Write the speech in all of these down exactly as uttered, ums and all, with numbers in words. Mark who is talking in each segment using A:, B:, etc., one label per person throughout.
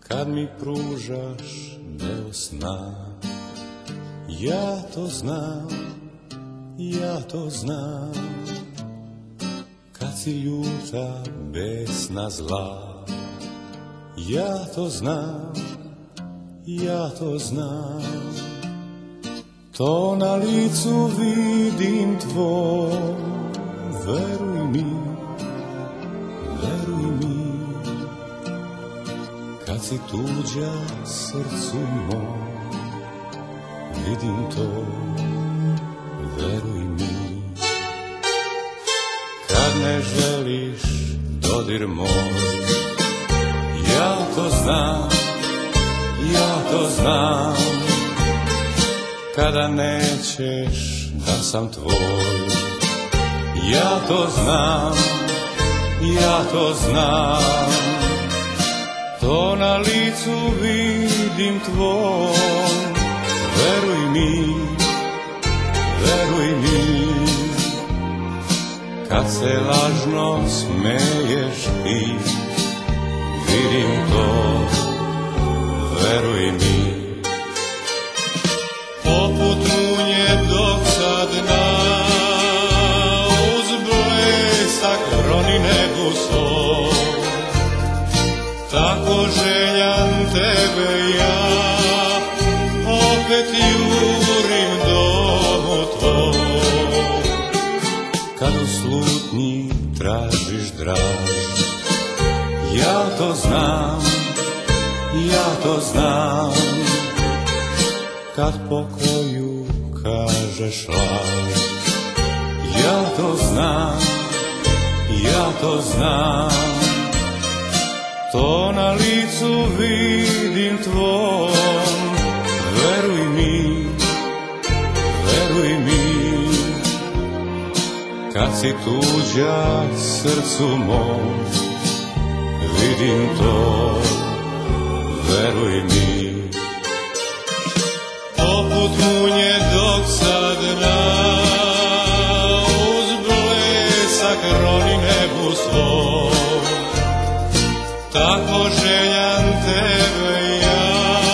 A: kad mi pružaš deo sna. Ja to znam, ja to znam, kad si ljuta, besna, zla. Ja to znam, ja to znam, to na licu vidim tvoj. Veruj mi, veruj mi, kad si tuđa srcu moj, vidim to, veruj mi. Kad ne želiš dodir moj, ja to znam, ja to znam, kada nećeš da sam tvoj. Ja to znam, ja to znam, to na licu vidim tvoj. Veruj mi, veruj mi, kad se lažno smeješ ti, vidim to, veruj mi. Poput munje dok sad na uz blesak roni nebu svoj, tako željan tebe ja opet jurim domu tvoj. Kad u slutnji tražiš draž, ja to znam, ja to znam, kad pokoju kažeš laž. Ja to znam, ja to znam, to na licu vidim tvoj. Veruj mi, veruj mi, kad si tuđa srcu moj, vidim to, veruj mi. Poput munje dok sad na uz blesak roni nebu svoj, tako željan tebe ja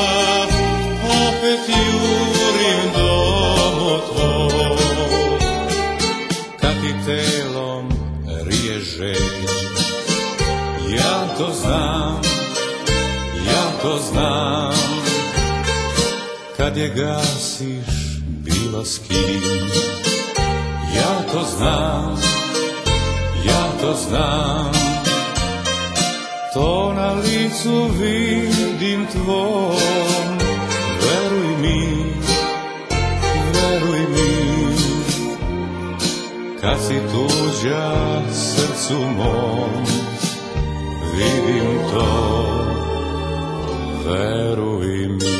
A: opet jurim domu tvoj. Kad ti telom rije žeć, ja to znam, ja to znam, kad je gasiš bilo s kim. Ja to znam, ja to znam, to na licu vidim tvoj. Veruj mi, veruj mi, kad si tuđa srcu mom, vidim to, veruj mi.